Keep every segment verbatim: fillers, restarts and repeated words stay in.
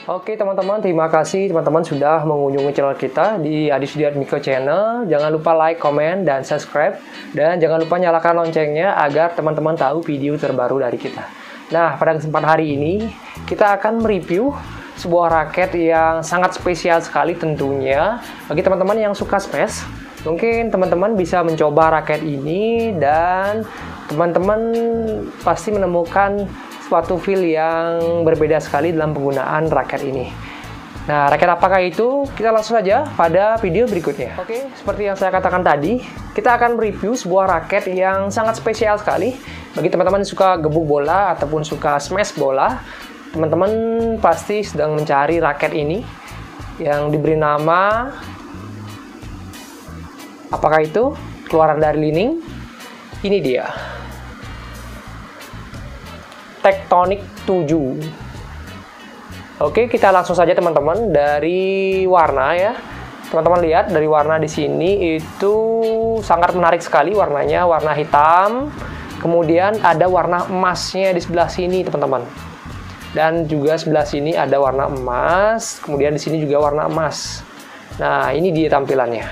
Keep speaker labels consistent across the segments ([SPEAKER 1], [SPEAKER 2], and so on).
[SPEAKER 1] Oke teman-teman, terima kasih teman-teman sudah mengunjungi channel kita di Adi Sudiatmiko Channel. Jangan lupa like, komen, dan subscribe. Dan jangan lupa nyalakan loncengnya agar teman-teman tahu video terbaru dari kita. Nah, pada kesempatan hari ini kita akan mereview sebuah raket yang sangat spesial sekali tentunya. Bagi teman-teman yang suka smash, mungkin teman-teman bisa mencoba raket ini dan teman-teman pasti menemukan suatu feel yang berbeda sekali dalam penggunaan raket ini. Nah, raket apakah itu? Kita langsung saja pada video berikutnya. Oke, seperti yang saya katakan tadi, kita akan mereview sebuah raket yang sangat spesial sekali. Bagi teman-teman yang suka gebuk bola ataupun suka smash bola, teman-teman pasti sedang mencari raket ini yang diberi nama, apakah itu? Keluaran dari Li-Ning. Ini dia, Tectonic tujuh. Oke, kita langsung saja teman-teman dari warna ya. Teman-teman lihat dari warna di sini itu sangat menarik sekali warnanya, warna hitam. Kemudian ada warna emasnya di sebelah sini teman-teman. Dan juga sebelah sini ada warna emas, kemudian di sini juga warna emas. Nah, ini dia tampilannya.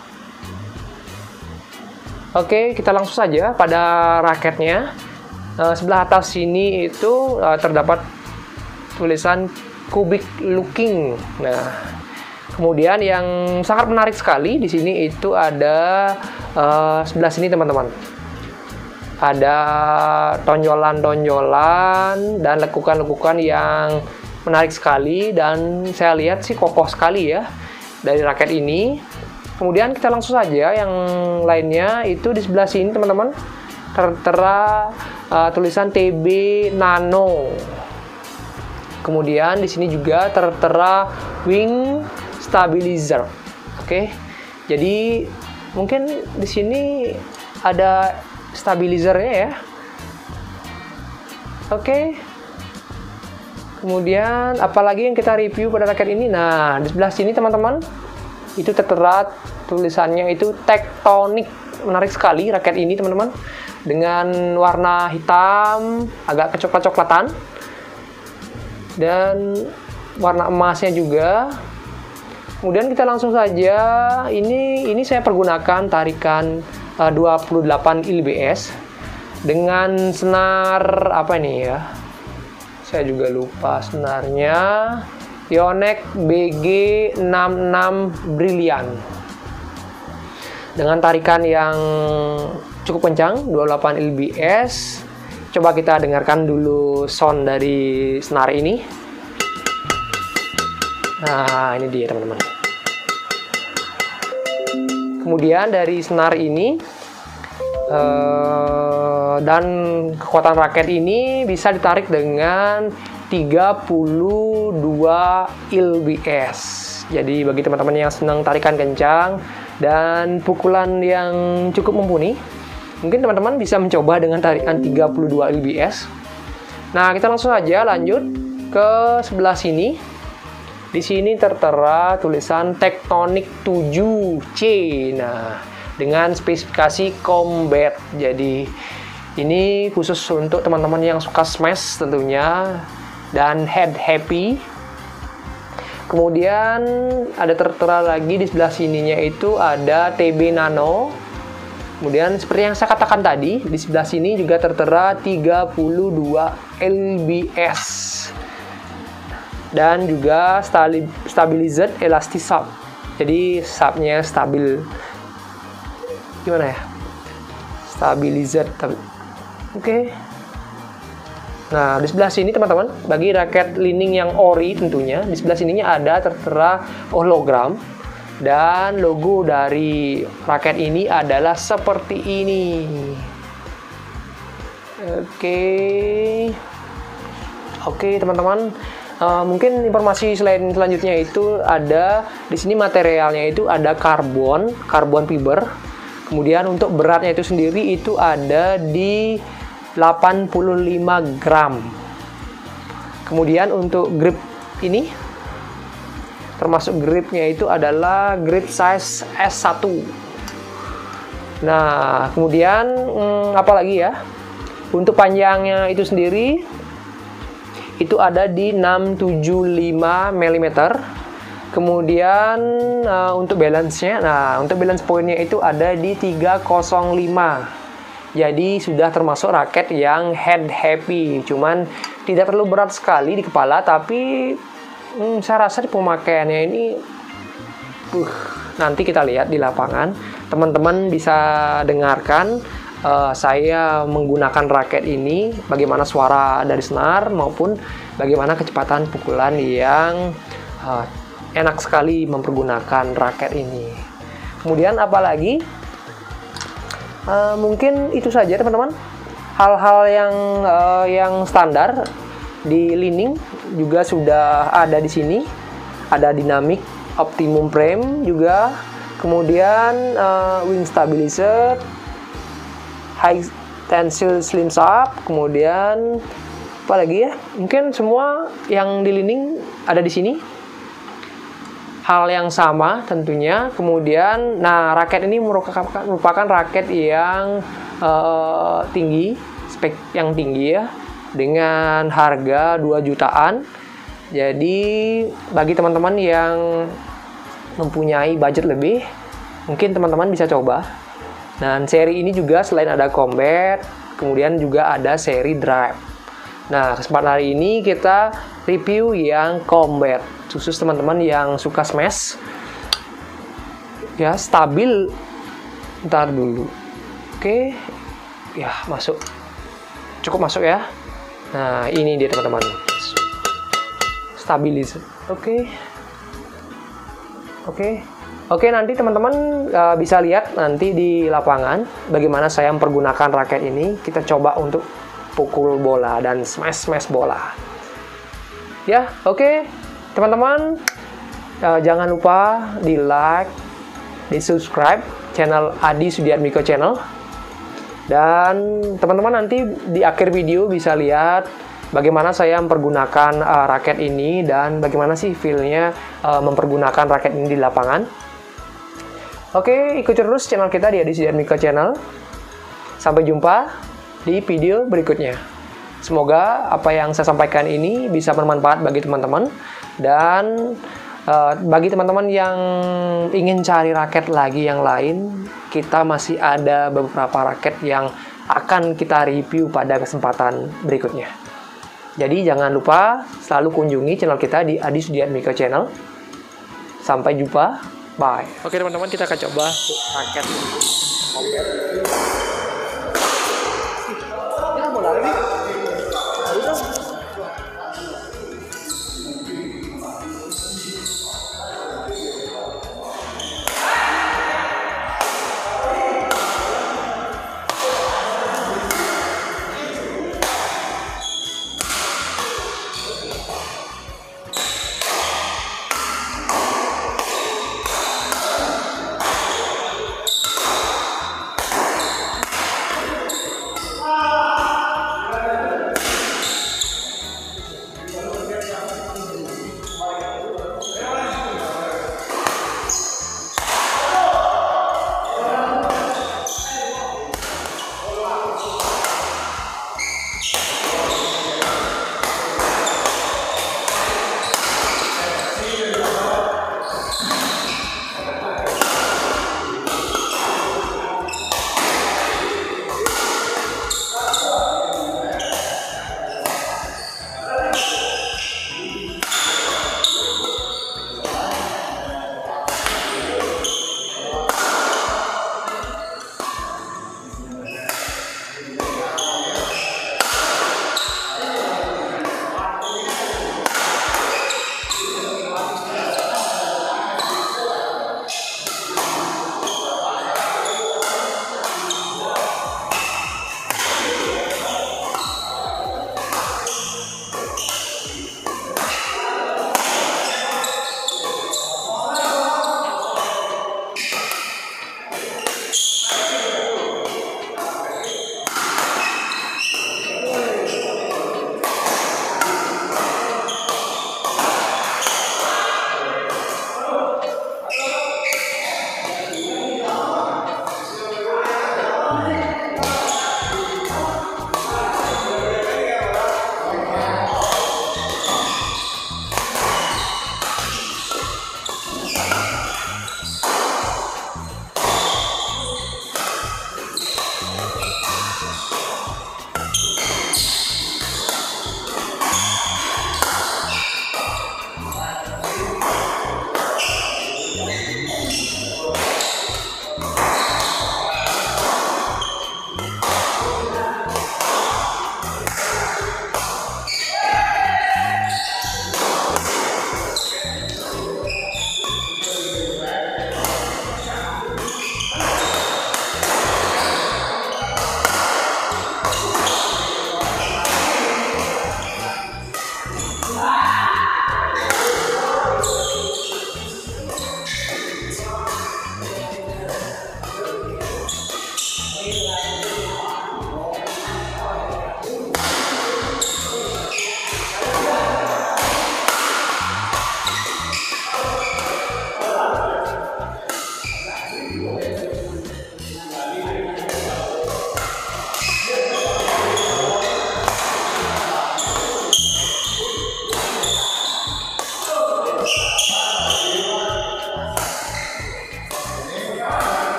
[SPEAKER 1] Oke, kita langsung saja pada raketnya. Uh, sebelah atas sini itu uh, terdapat tulisan cubic looking. Nah, kemudian yang sangat menarik sekali di sini itu ada uh, sebelah sini teman-teman. Ada tonjolan-tonjolan dan lekukan-lekukan yang menarik sekali dan saya lihat sih kokoh sekali ya dari raket ini. Kemudian kita langsung saja yang lainnya itu di sebelah sini teman-teman. Tertera uh, tulisan T B Nano. Kemudian di sini juga tertera wing stabilizer. Oke. Jadi mungkin di sini ada stabilizernya ya. Oke. Kemudian apalagi yang kita review pada raket ini? Nah, di sebelah sini teman-teman itu tertera tulisannya itu Tectonic. Menarik sekali raket ini teman-teman, dengan warna hitam agak kecoklat-coklatan dan warna emasnya juga. Kemudian kita langsung saja, ini ini saya pergunakan tarikan uh, dua puluh delapan I L B S dengan senar apa ini ya, saya juga lupa senarnya, Yonex B G enam puluh enam Brilliant dengan tarikan yang cukup kencang, dua puluh delapan I L B S. Coba kita dengarkan dulu sound dari senar ini. Nah, ini dia teman-teman. Kemudian dari senar ini uh, dan kekuatan raket ini bisa ditarik dengan tiga puluh dua I L B S. Jadi bagi teman-teman yang senang tarikan kencang dan pukulan yang cukup mumpuni, mungkin teman-teman bisa mencoba dengan tarikan tiga puluh dua I L B S. Nah, kita langsung aja lanjut ke sebelah sini. Di sini tertera tulisan Tectonic tujuh C. Nah, dengan spesifikasi combat. Jadi ini khusus untuk teman-teman yang suka smash tentunya dan head happy. Kemudian ada tertera lagi di sebelah sininya itu ada T B Nano. Kemudian seperti yang saya katakan tadi, di sebelah sini juga tertera tiga puluh dua I L B S. Dan juga stabilizer elastic sub. Jadi subnya stabil. Gimana ya? Stabilizer. Oke. Okay. Nah, di sebelah sini teman-teman, bagi raket Li-Ning yang ori tentunya, di sebelah sininya ada tertera hologram dan logo dari raket ini adalah seperti ini. Oke. Oke, teman-teman, uh, mungkin informasi selain selanjutnya itu ada di sini materialnya itu ada karbon, karbon fiber. Kemudian untuk beratnya itu sendiri itu ada di delapan puluh lima gram. Kemudian untuk grip ini termasuk gripnya itu adalah grip size S satu. Nah, kemudian hmm, apa lagi ya? Untuk panjangnya itu sendiri itu ada di enam tujuh lima milimeter. Kemudian uh, untuk balance-nya, nah untuk balance point-nya itu ada di tiga nol lima. Jadi sudah termasuk raket yang head happy, cuman tidak terlalu berat sekali di kepala, tapi hmm, saya rasa di pemakaiannya ini uh, nanti kita lihat di lapangan. Teman-teman bisa dengarkan uh, saya menggunakan raket ini, bagaimana suara dari senar maupun bagaimana kecepatan pukulan yang uh, enak sekali mempergunakan raket ini. Kemudian apalagi uh, mungkin itu saja teman-teman, hal-hal yang uh, yang standar di Li-Ning juga sudah ada di sini. Ada dynamic optimum frame juga, kemudian uh, wing stabilizer, high tensile slim shaft, kemudian apa lagi ya, mungkin semua yang di Li-Ning ada di sini. Hal yang sama tentunya. Kemudian, nah raket ini merupakan, merupakan raket yang uh, tinggi, spek yang tinggi ya, dengan harga dua jutaan. Jadi bagi teman-teman yang mempunyai budget lebih, mungkin teman-teman bisa coba. Dan seri ini juga selain ada combat, kemudian juga ada seri drive. Nah, kesempatan hari ini kita review yang combat, khusus teman-teman yang suka smash ya, stabil. Ntar dulu, oke ya, masuk, cukup masuk ya. Nah ini dia teman-teman, stabilizer. Oke oke oke nanti teman-teman uh, bisa lihat nanti di lapangan bagaimana saya mempergunakan raket ini. Kita coba untuk pukul bola dan smash smash bola ya. Oke teman-teman, uh, jangan lupa di like, di subscribe channel Adi Sudiatmiko Channel. Dan teman-teman nanti di akhir video bisa lihat bagaimana saya mempergunakan uh, raket ini dan bagaimana sih feel-nya uh, mempergunakan raket ini di lapangan. Oke, ikuti terus channel kita di Adi Sudiatmiko Channel. Sampai jumpa di video berikutnya. Semoga apa yang saya sampaikan ini bisa bermanfaat bagi teman-teman. Dan uh, bagi teman-teman yang ingin cari raket lagi yang lain, kita masih ada beberapa raket yang akan kita review pada kesempatan berikutnya. Jadi jangan lupa selalu kunjungi channel kita di Adi Sudiatmiko Channel. Sampai jumpa, bye. Oke teman-teman, kita akan coba raket combat.